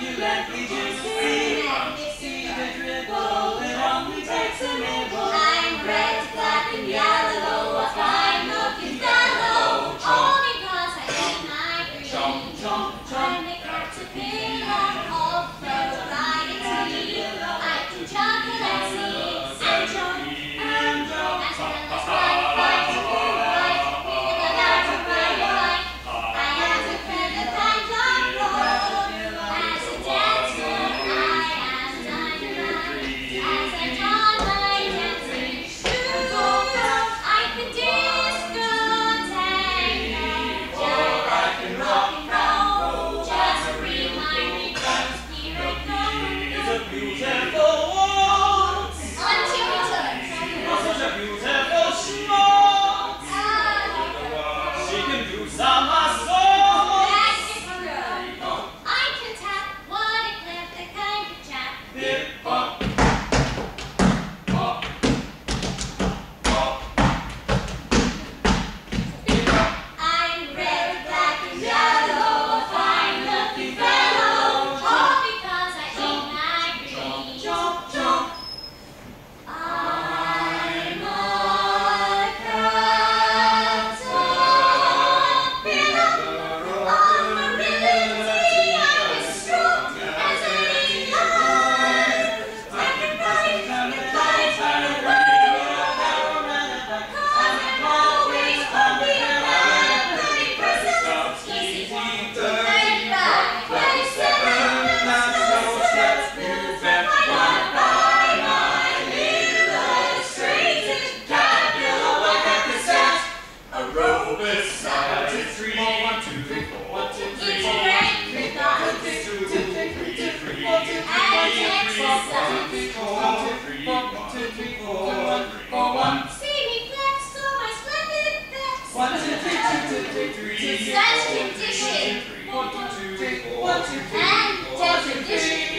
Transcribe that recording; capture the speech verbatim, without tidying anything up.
You let me just see, see the dribble, it only takes a nibble. I'm red, black, and yellow, a fine looking fellow, all because I ate my green. Chomp, chomp, I'm chomp. the caterpillar of variety. I do chocolate seeds and jump and jump, as well as fly, fly, to fly, with a lot of fly, fly. I am the feather kind of roll. As a dancer, I am dynamite. As I don my dancing shoes, I can disco tango, Or I can rock rock and roll. Just remind me, just here I go. It's a beautiful waltz. On to return. Oh, such a beautiful schmaltz. She can do somersaults. That's it, girl. I can tap what a clip, the kind of chap. Hip hop. Hop. Hop. Hip hop. I'm red, black, and yellow, a fine looking fellow, all because I ate my green. Jump, jump. I'm a caterpillar of virility. I'm as strong as any lion. I can bite and bite and bite, 'cause I'm always on the alert. thirty percent easy one, thirty-five, thirty-seven, That's so steps you bet. my my illustrated caterpillar like a cassette. Aerobics. One, two, three. One, two, three, four. One, two, three. It's a great method. One, two, three, three. One, two, And exercise. three, four. One, two, three. One, two, three, four. One, three, four, one. See me flex, so my splendid pecs. One, two, three, two, two, three, three. Such condition. One, two, three, four. One, two, three, And four. One, two, definition. three.